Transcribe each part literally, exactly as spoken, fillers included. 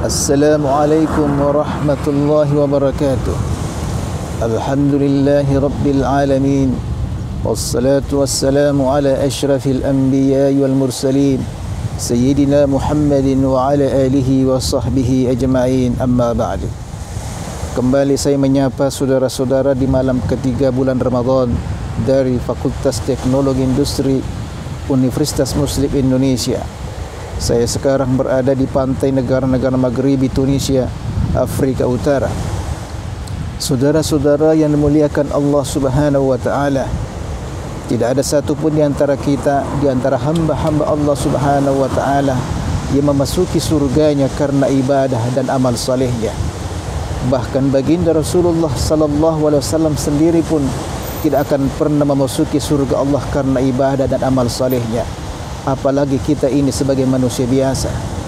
Assalamualaikum warahmatullahi wabarakatuh. Alhamdulillahi rabbil alamin. Wassalatu wassalamu ala asyrafil anbiya'i wal mursalin Sayyidina Muhammadin wa ala alihi wa sahbihi ajma'in, amma ba'du. Kembali saya menyapa saudara-saudara di malam ketiga bulan Ramadan dari Fakultas Teknologi Industri Universitas Muslim Indonesia. Saya sekarang berada di pantai negara-negara Maghribi Tunisia, Afrika Utara. Saudara-saudara yang dimuliakan Allah Subhanahu wa taala, tidak ada satu pun di antara kita, di antara hamba-hamba Allah Subhanahu wa taala yang memasuki surganya karena ibadah dan amal salehnya. Bahkan baginda Rasulullah sallallahu alaihi wasallam sendiri pun tidak akan pernah memasuki surga Allah karena ibadah dan amal salehnya. Apalagi kita ini sebagai manusia biasa.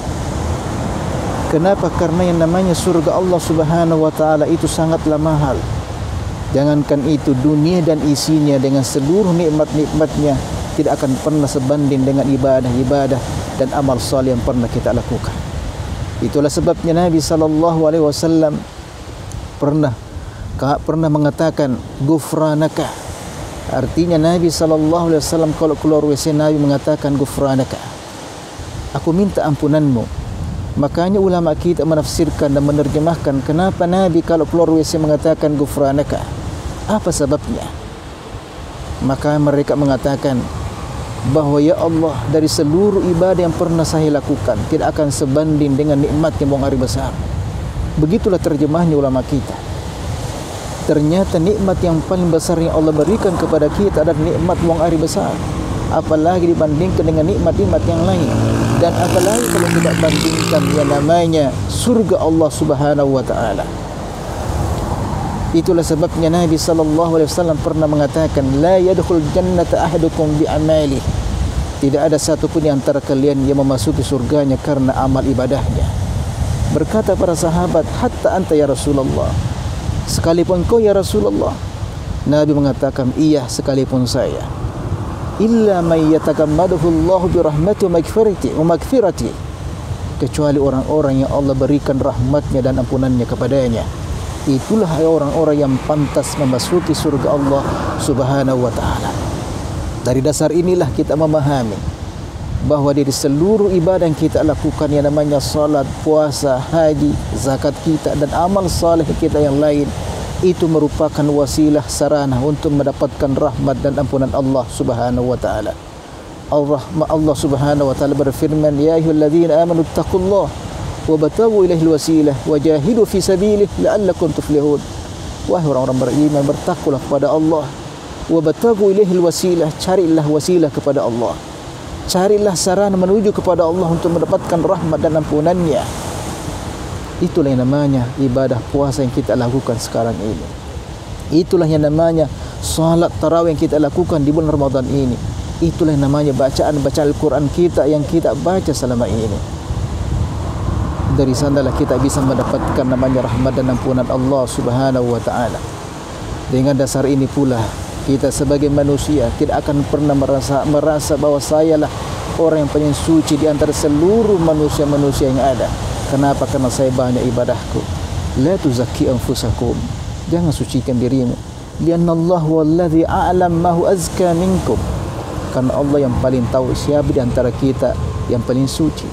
Kenapa? Karena yang namanya surga Allah Subhanahu wa taala itu sangatlah mahal. Jangankan itu, dunia dan isinya dengan seluruh nikmat-nikmatnya tidak akan pernah sebanding dengan ibadah-ibadah dan amal saleh yang pernah kita lakukan. Itulah sebabnya Nabi sallallahu alaihi wasallam pernah pernah mengatakan ghufranaka. Artinya Nabi sallallahu alaihi wasallam kalau keluar W C Nabi mengatakan ghufranaka, aku minta ampunanmu. Makanya ulama kita menafsirkan dan menerjemahkan kenapa Nabi kalau keluar W C mengatakan ghufranaka, apa sebabnya? Maka mereka mengatakan bahawa ya Allah, dari seluruh ibadah yang pernah saya lakukan tidak akan sebanding dengan nikmat yang buang air besar. Begitulah terjemahnya ulama kita. Ternyata nikmat yang paling besar yang Allah berikan kepada kita adalah nikmat buang air besar. Apalagi dibandingkan dengan nikmat-nikmat yang lain. Dan apalagi kalau kita bandingkan yang namanya surga Allah Subhanahu wa taala. Itulah sebabnya Nabi sallallahu alaihi wasallam pernah mengatakan la yadkhul jannata ahadukum bi amali. Tidak ada satu pun di antara kalian yang memasuki surganya karena amal ibadahnya. Berkata para sahabat, hatta anta ya Rasulullah, sekalipun kau ya Rasulullah. Nabi mengatakan, iya, sekalipun saya. Illa may yatakammadahu Allahu bi rahmati wa maghfirati wa maghfirati, kecuali orang-orang yang Allah berikan rahmatnya dan ampunannya kepadanya. Itulah orang-orang yang pantas memasuki surga Allah Subhanahu wa taala. Dari dasar inilah kita memahami bahawa dari seluruh ibadah yang kita lakukan yang namanya salat, puasa, haji, zakat kita dan amal saleh kita yang lain, itu merupakan wasilah sarana untuk mendapatkan rahmat dan ampunan Allah Subhanahu wa taala. Allah Allah Subhanahu wa taala berfirman, ya ayyuhalladzina amanu taqullaha wa bataghu ilaihil wasilah wajahidu fi sabilihi la'allakum tuflihun. Wahai orang-orang beriman, bertakwalah kepada Allah, wa bataghu ilaihil wasilah, carilah wasilah kepada Allah. Carilah sarana menuju kepada Allah untuk mendapatkan rahmat dan ampunannya. Itulah yang namanya ibadah puasa yang kita lakukan sekarang ini. Itulah yang namanya salat tarawih yang kita lakukan di bulan Ramadan ini. Itulah yang namanya bacaan-bacaan Al-Quran kita yang kita baca selama ini. Dari sanalah kita bisa mendapatkan namanya rahmat dan ampunan Allah Subhanahu wa taala. Dengan dasar ini pula kita sebagai manusia tidak akan pernah merasa merasa bahawa sayalah orang yang paling suci di antara seluruh manusia-manusia yang ada. Kenapa? Karena saya banyak ibadahku. La tuzakki anfusakum, jangan sucikan dirimu. Lianna Allah wallazi a'lam ma huwa azka minkum, karena Allah yang paling tahu siapa di antara kita yang paling suci.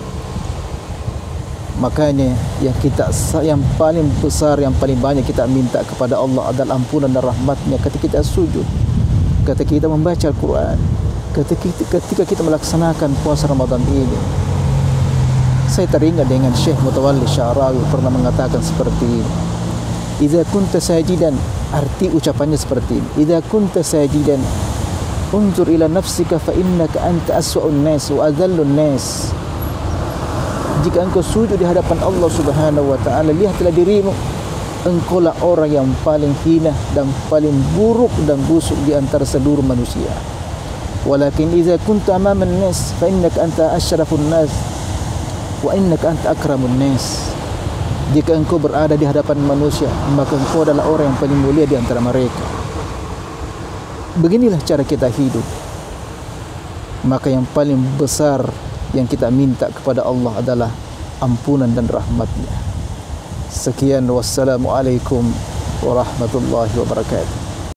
Makanya yang kita yang paling besar, yang paling banyak kita minta kepada Allah adalah ampunan dan rahmatnya ketika kita sujud, ketika kita membaca Al-Quran, ketika kita, ketika kita melaksanakan puasa Ramadan ini. Saya teringat dengan Syekh Mutawalli Sya'rawi pernah mengatakan seperti ini. Idza kunta sajidan, arti ucapannya seperti ini. Idza kunta sajidan, unzur ila nafsika fa innaka anta aswa'un nas wa adhallun nas. Jika engkau sujud di hadapan Allah Subhanahu wa taala, lihatlah dirimu. Engkaulah orang yang paling hina dan paling buruk dan busuk di antara seluruh manusia. Walakin idza kunta amaman nas fa innaka anta asyrafun nas wa innaka anta akramun nas. Jika engkau berada di hadapan manusia, maka engkau adalah orang yang paling mulia di antara mereka. Beginilah cara kita hidup. Maka yang paling besar yang kita minta kepada Allah adalah ampunan dan rahmatnya. Sekian, wassalamualaikum warahmatullahi wabarakatuh.